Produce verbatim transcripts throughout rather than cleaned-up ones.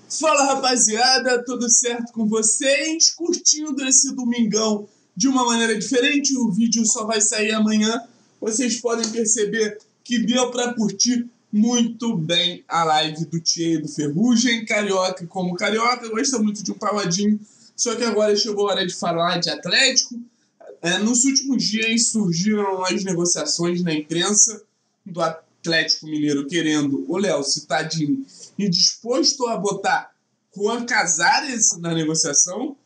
Fala, rapaziada, tudo certo com vocês? Curtindo esse domingão de uma maneira diferente, o vídeo só vai sair amanhã. Vocês podem perceber que deu para curtir muito bem a live do Tchê e do Ferrugem. Carioca como carioca, gosta muito de um pagodinho, só que agora chegou a hora de falar de Atlético. É, nos últimos dias surgiram as negociações na imprensa do Atlético Mineiro querendo o Léo Cittadini e disposto a botar Juan Casares na negociação,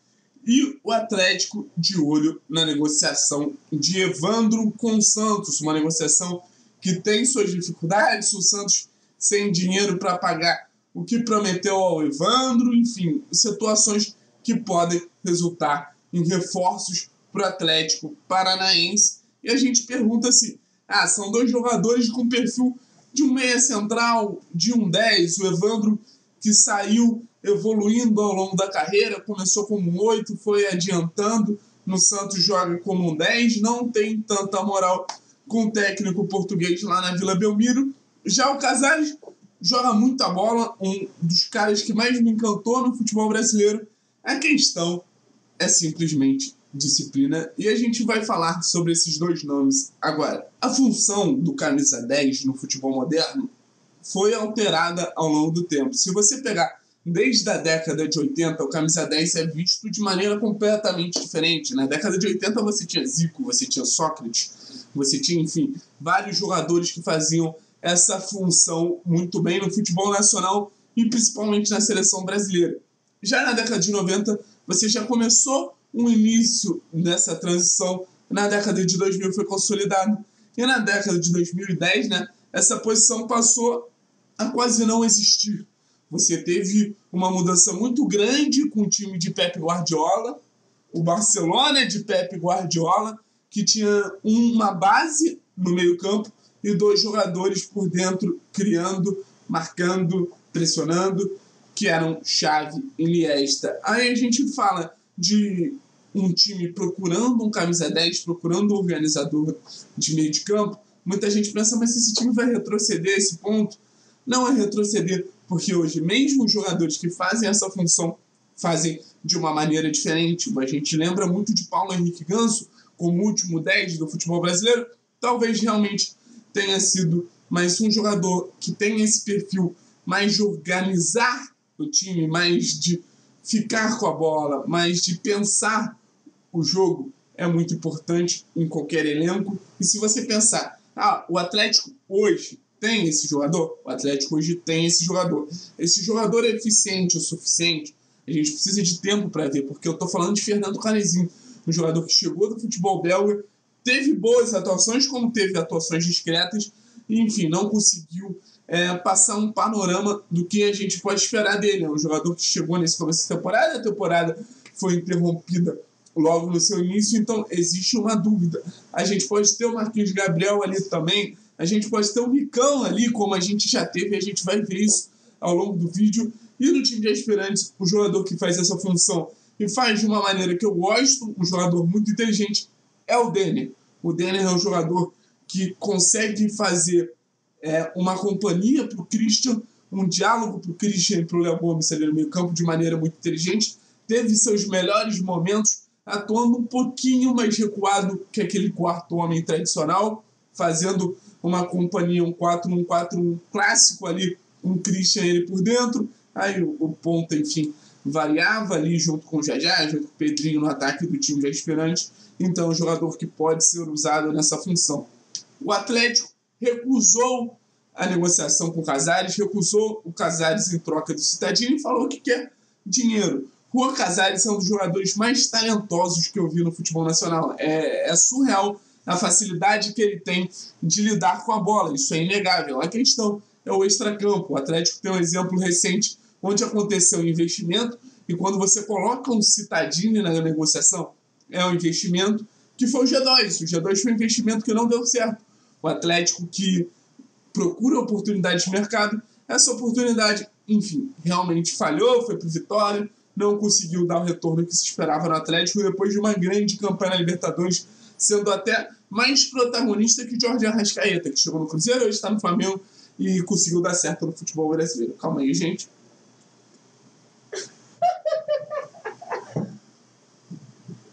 e o Atlético de olho na negociação de Evandro com Santos, uma negociação que tem suas dificuldades, o Santos sem dinheiro para pagar o que prometeu ao Evandro, enfim, situações que podem resultar em reforços para o Atlético Paranaense. E a gente pergunta assim, ah, são dois jogadores com perfil de um meia central, de um dez, o Evandro que saiu evoluindo ao longo da carreira, começou como um oito, foi adiantando, no Santos joga como um dez, não tem tanta moral com o técnico português lá na Vila Belmiro. Já o Casares joga muita bola, um dos caras que mais me encantou no futebol brasileiro. A questão é simplesmente disciplina, e a gente vai falar sobre esses dois nomes agora. A função do camisa dez no futebol moderno foi alterada ao longo do tempo. Se você pegar desde a década de oitenta, o camisa dez é visto de maneira completamente diferente. Na década de oitenta você tinha Zico, você tinha Sócrates, você tinha, enfim, vários jogadores que faziam essa função muito bem no futebol nacional e principalmente na seleção brasileira. Já na década de noventa, você já começou um início dessa transição. Na década de dois mil foi consolidado. E na década de dois mil e dez, né, essa posição passou a quase não existir. Você teve uma mudança muito grande com o time de Pep Guardiola, o Barcelona de Pep Guardiola, que tinha uma base no meio-campo e dois jogadores por dentro, criando, marcando, pressionando, que eram Xavi e Iniesta. Aí a gente fala de um time procurando um camisa dez, procurando um organizador de meio de campo. Muita gente pensa, mas esse time vai retroceder a esse ponto? Não é retroceder, porque hoje mesmo os jogadores que fazem essa função fazem de uma maneira diferente. A gente lembra muito de Paulo Henrique Ganso como último dez do futebol brasileiro. Talvez realmente tenha sido mais um jogador que tem esse perfil mais de organizar o time, mais de ficar com a bola, mais de pensar o jogo. É muito importante em qualquer elenco. E se você pensar, ah, o Atlético hoje tem esse jogador? O Atlético hoje tem esse jogador. Esse jogador é eficiente o suficiente? A gente precisa de tempo para ver, porque eu estou falando de Fernando Canezinho, um jogador que chegou do futebol belga, teve boas atuações, como teve atuações discretas, e, enfim, não conseguiu é, passar um panorama do que a gente pode esperar dele. É um jogador que chegou nesse começo da temporada, a temporada foi interrompida logo no seu início, então existe uma dúvida. A gente pode ter o Marquinhos Gabriel ali também, a gente pode ter o Ricão ali, como a gente já teve, e a gente vai ver isso ao longo do vídeo. E no time de aspirantes, o jogador que faz essa função e faz de uma maneira que eu gosto, um jogador muito inteligente, é o Denner. O Denner é um jogador que consegue fazer é, uma companhia para o Christian, um diálogo para o Christian e para o Léo Gomes ali no meio campo de maneira muito inteligente. Teve seus melhores momentos atuando um pouquinho mais recuado que aquele quarto homem tradicional, fazendo uma companhia, um quatro um quatro um clássico ali, um Christian ele por dentro, aí o, o ponta, enfim, variava ali junto com o Jajá, junto com o Pedrinho no ataque do time de aspirantes. Então é um jogador que pode ser usado nessa função. O Atlético recusou a negociação com o Casares, recusou o Casares em troca do Cittadini e falou que quer dinheiro. Juan Casares é um dos jogadores mais talentosos que eu vi no futebol nacional. É, é surreal a facilidade que ele tem de lidar com a bola. Isso é inegável. A questão é o extracampo. O Atlético tem um exemplo recente onde aconteceu um investimento e quando você coloca um Cittadini na negociação, é um investimento que foi o G dois. O G dois foi um investimento que não deu certo. O Atlético que procura oportunidade de mercado, essa oportunidade, enfim, realmente falhou, foi para o Vitória, não conseguiu dar o retorno que se esperava no Atlético depois de uma grande campanha na Libertadores, sendo até mais protagonista que Jorge Arrascaeta, que chegou no Cruzeiro, hoje está no Flamengo e conseguiu dar certo no futebol brasileiro. Calma aí, gente.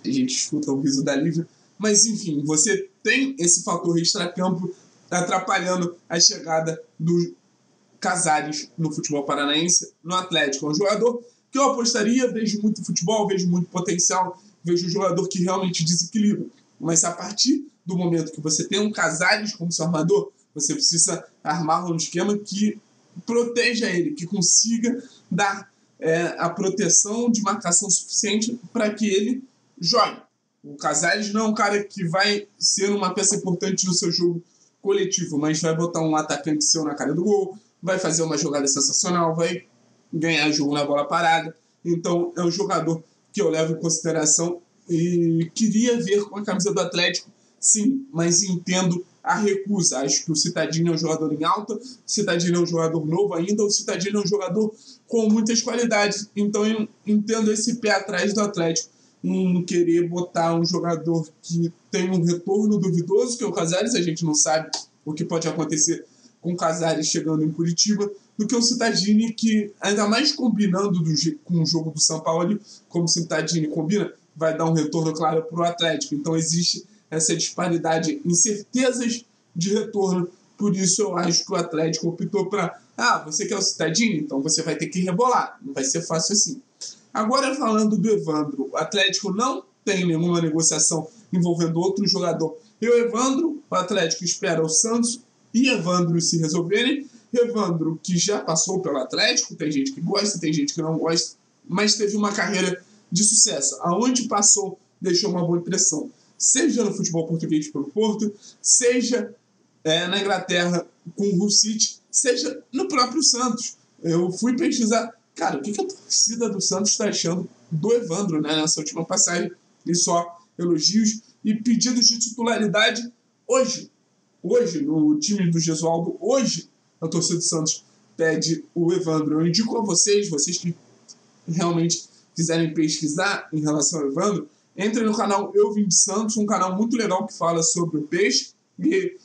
A gente escuta o riso da Lívia. Mas, enfim, você tem esse fator extracampo atrapalhando a chegada do Casares no futebol paranaense, no Atlético. É um jogador que eu apostaria, vejo muito futebol, vejo muito potencial, vejo um jogador que realmente desequilibra. Mas a partir do momento que você tem um Casares como seu armador, você precisa armar um esquema que proteja ele, que consiga dar é, a proteção de marcação suficiente para que ele jogue. O Casares não é um cara que vai ser uma peça importante no seu jogo coletivo, mas vai botar um atacante seu na cara do gol, vai fazer uma jogada sensacional, vai ganhar jogo na bola parada. Então é um jogador que eu levo em consideração e queria ver com a camisa do Atlético, sim, mas entendo a recusa. Acho que o Cittadini é um jogador em alta, o Cittadini é um jogador novo ainda, o Cittadini é um jogador com muitas qualidades. Então eu entendo esse pé atrás do Atlético em querer botar um jogador que tem um retorno duvidoso, que é o Casares. A gente não sabe o que pode acontecer com o Casares chegando em Curitiba, do que o Cittadini, que ainda mais combinando do, com o jogo do São Paulo, como o Cittadini combina, vai dar um retorno claro para o Atlético. Então existe essa disparidade em certezas de retorno. Por isso eu acho que o Atlético optou para ah, você quer o Cittadini? Então você vai ter que rebolar. Não vai ser fácil assim. Agora, falando do Evandro, o Atlético não tem nenhuma negociação envolvendo outro jogador. E o Evandro, o Atlético espera o Santos e Evandro se resolverem. Evandro, que já passou pelo Atlético, tem gente que gosta, tem gente que não gosta, mas teve uma carreira de sucesso. Aonde passou, deixou uma boa impressão. Seja no futebol português pelo Porto, seja é, na Inglaterra com o Hull City, seja no próprio Santos. Eu fui pesquisar, cara, o que, que a torcida do Santos está achando do Evandro, né, nessa última passagem, e só elogios e pedidos de titularidade hoje. Hoje, no time do Gesualdo, hoje, a torcida do Santos pede o Evandro. Eu indico a vocês, vocês que realmente quiserem pesquisar em relação ao Evandro, entrem no canal Eu Vim de Santos, um canal muito legal que fala sobre o peixe, e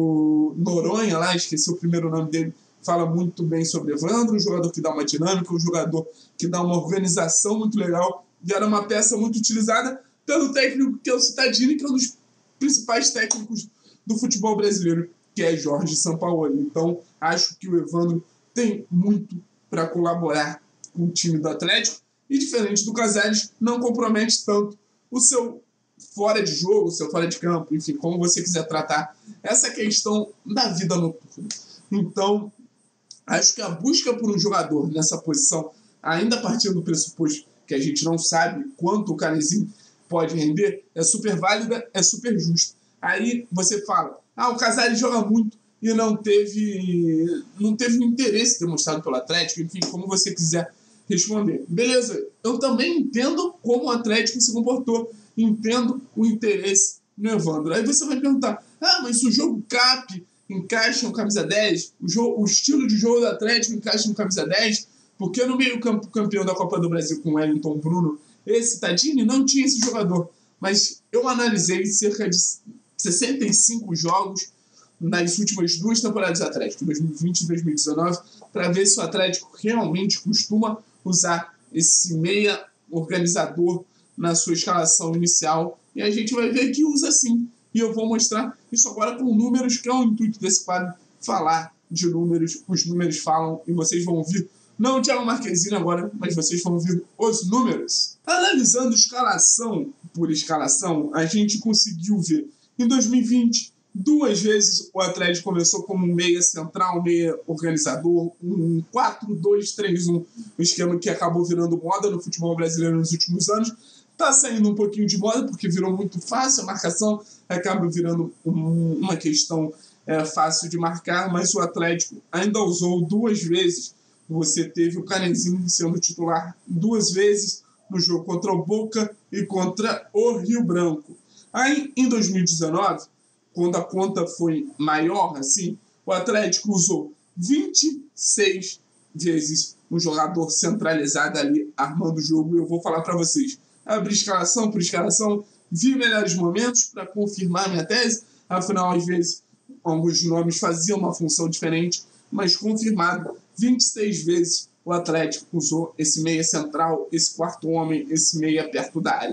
o Noronha lá, esqueci o primeiro nome dele, fala muito bem sobre Evandro, um jogador que dá uma dinâmica, um jogador que dá uma organização muito legal, e era uma peça muito utilizada pelo técnico que é o Cittadini, que é um dos principais técnicos do futebol brasileiro, que é Jorge Sampaoli. Então, acho que o Evandro tem muito para colaborar com o time do Atlético, e diferente do Casares, não compromete tanto o seu fora de jogo, o seu fora de campo, enfim, como você quiser tratar essa questão da vida noturna. Então, acho que a busca por um jogador nessa posição, ainda partindo do pressuposto que a gente não sabe quanto o Canezinho pode render, é super válida, é super justa. Aí você fala, ah, o Casares joga muito e não teve, não teve um interesse demonstrado pelo Atlético, enfim, como você quiser responder. Beleza, eu também entendo como o Atlético se comportou, entendo o interesse no Evandro. Aí você vai perguntar, ah, mas se o jogo cap encaixa no camisa dez, o, jogo, o estilo de jogo do Atlético encaixa no camisa dez, porque no meio campo campeão da Copa do Brasil com o Wellington Bruno, esse Tadini não tinha esse jogador. Mas eu analisei cerca de sessenta e cinco jogos nas últimas duas temporadas do Atlético, dois mil e vinte e dois mil e dezenove, para ver se o Atlético realmente costuma usar esse meia organizador na sua escalação inicial, e a gente vai ver que usa sim. E eu vou mostrar isso agora com números, que é o intuito desse quadro, falar de números. Os números falam e vocês vão ouvir, não o Thiago Marquezine agora, mas vocês vão ouvir os números. Analisando escalação por escalação, a gente conseguiu ver em dois mil e vinte, duas vezes o Atlético começou como um meia central, meia organizador, um quatro dois três um, um esquema que acabou virando moda no futebol brasileiro nos últimos anos. Está saindo um pouquinho de moda porque virou muito fácil a marcação, acaba virando um, uma questão é, fácil de marcar, mas o Atlético ainda usou duas vezes. Você teve o Canezinho sendo titular duas vezes no jogo contra o Boca e contra o Rio Branco. Aí, em dois mil e dezenove, quando a conta foi maior, assim, o Atlético usou vinte e seis vezes um jogador centralizado ali, armando o jogo. E eu vou falar para vocês. Abri escalação por escalação, vi melhores momentos para confirmar minha tese. Afinal, às vezes, alguns nomes faziam uma função diferente, mas confirmado, vinte e seis vezes o Atlético usou esse meia central, esse quarto homem, esse meia perto da área.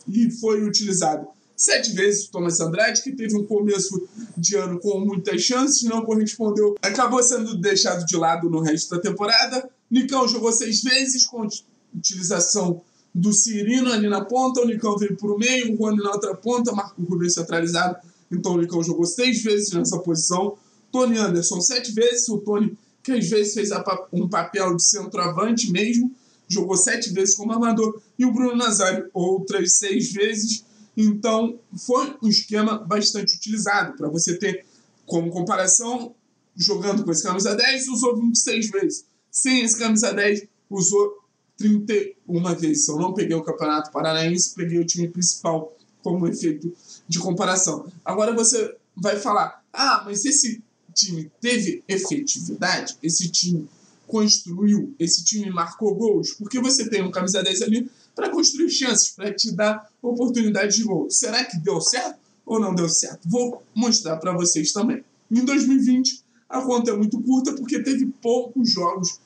e foi utilizado sete vezes o Thomas Andrade, que teve um começo de ano com muitas chances, não correspondeu, acabou sendo deixado de lado no resto da temporada. Nicão jogou seis vezes, com utilização do Cirino ali na ponta, o Nicão veio por meio, o Rony na outra ponta, Marco Rubio centralizado, então o Nicão jogou seis vezes nessa posição. Tony Anderson sete vezes, o Tony que às vezes fez um papel de centroavante mesmo, jogou sete vezes como armador, e o Bruno Nazário outras seis vezes. Então foi um esquema bastante utilizado, para você ter como comparação, jogando com esse camisa dez, usou vinte e seis vezes, sem esse camisa dez, usou trinta e uma vezes. Eu não peguei o Campeonato Paranaense, peguei o time principal como efeito de comparação. Agora você vai falar, ah, mas esse time teve efetividade, esse time construiu, esse time marcou gols, porque você tem um camisa dez ali para construir chances, para te dar oportunidade de gol. Será que deu certo ou não deu certo? Vou mostrar para vocês também. Em dois mil e vinte, a conta é muito curta, porque teve poucos jogos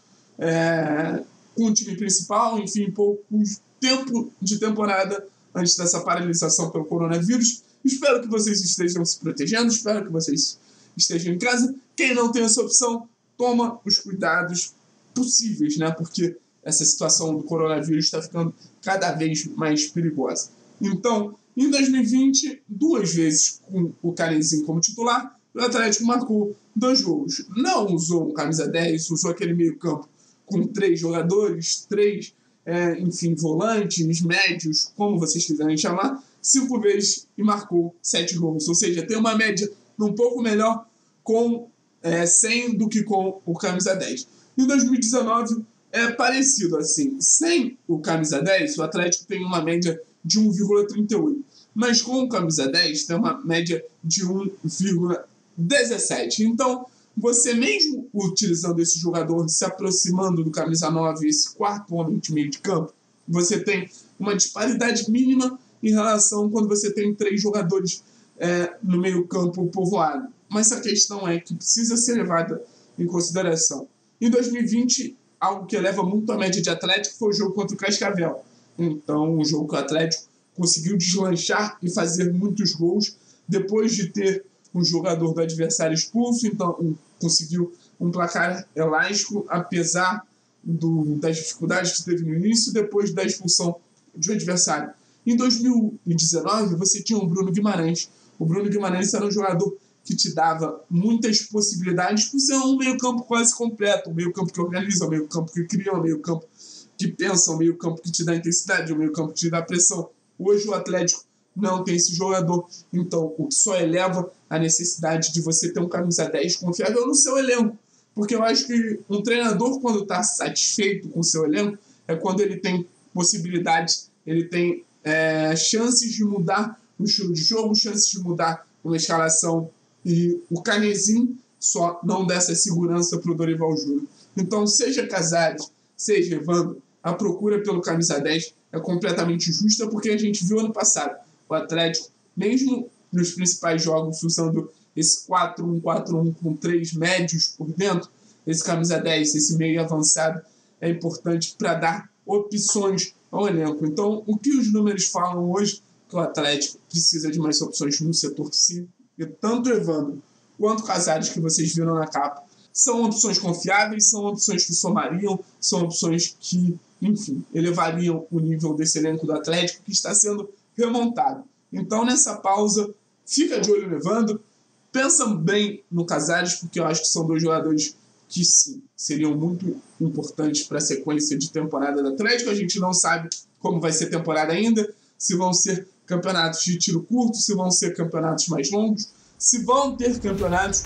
é, com o time principal, enfim, pouco tempo de temporada antes dessa paralisação pelo coronavírus. Espero que vocês estejam se protegendo, espero que vocês estejam em casa. Quem não tem essa opção, toma os cuidados possíveis, né? Porque essa situação do coronavírus está ficando cada vez mais perigosa. Então, em dois mil e vinte, duas vezes com o Canezinho como titular, o Atlético marcou dois gols. Não usou um camisa dez, usou aquele meio campo com três jogadores, três, é, enfim, volantes, médios, como vocês quiserem chamar, cinco vezes e marcou sete gols. Ou seja, tem uma média um pouco melhor com é, cem do que com o camisa dez. Em dois mil e dezenove é parecido assim. Sem o camisa dez, o Atlético tem uma média de um vírgula trinta e oito. Mas com o camisa dez tem uma média de um vírgula dezessete. Então, você mesmo utilizando esse jogador, se aproximando do camisa nove, esse quarto homem de meio de campo, você tem uma disparidade mínima em relação quando você tem três jogadores é, no meio campo povoado. Mas a questão é que precisa ser levada em consideração. Em dois mil e vinte, algo que eleva muito a média de Atlético foi o jogo contra o Cascavel. Então, um jogo que o Atlético conseguiu deslanchar e fazer muitos gols depois de ter um jogador do adversário expulso, então um, conseguiu um placar elástico, apesar do, das dificuldades que teve no início, depois da expulsão de um adversário. Em dois mil e dezenove, você tinha o Bruno Guimarães. O Bruno Guimarães era um jogador que te dava muitas possibilidades por ser um meio-campo quase completo, um meio-campo que organiza, um meio-campo que cria, um meio-campo que pensa, um meio-campo que te dá intensidade, um meio-campo que te dá pressão. Hoje o Atlético não tem esse jogador, então o que só eleva a necessidade de você ter um camisa dez confiável no seu elenco, porque eu acho que um treinador, quando está satisfeito com o seu elenco, é quando ele tem possibilidades, ele tem é, chances de mudar o estilo de jogo, chances de mudar uma escalação, e o Canezinho só não dá essa segurança para o Dorival Júnior. Então, seja Casares, seja Evandro, a procura pelo camisa dez é completamente justa, porque a gente viu ano passado o Atlético, mesmo nos principais jogos, usando esse quatro um quatro um com três médios por dentro, esse camisa dez, esse meio avançado, é importante para dar opções ao elenco. Então, o que os números falam hoje, que o Atlético precisa de mais opções no setor cinco, e tanto o Evandro quanto o Casares, que vocês viram na capa, são opções confiáveis, são opções que somariam, são opções que, enfim, elevariam o nível desse elenco do Atlético, que está sendo remontado. Então, nessa pausa, fica de olho no Evandro, pensa bem no Casares, porque eu acho que são dois jogadores que, sim, seriam muito importantes para a sequência de temporada do Atlético. A gente não sabe como vai ser a temporada ainda, se vão ser campeonatos de tiro curto, se vão ser campeonatos mais longos, se vão ter campeonatos.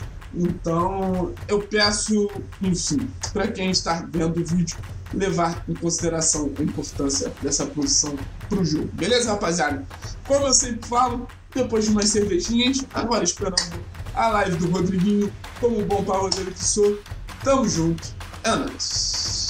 Então, eu peço, enfim, para quem está vendo o vídeo, levar em consideração a importância dessa posição para o jogo. Beleza, rapaziada? Como eu sempre falo, depois de umas cervejinhas, agora esperando a live do Rodriguinho, como um bom pau que sou, tamo junto, é nóis.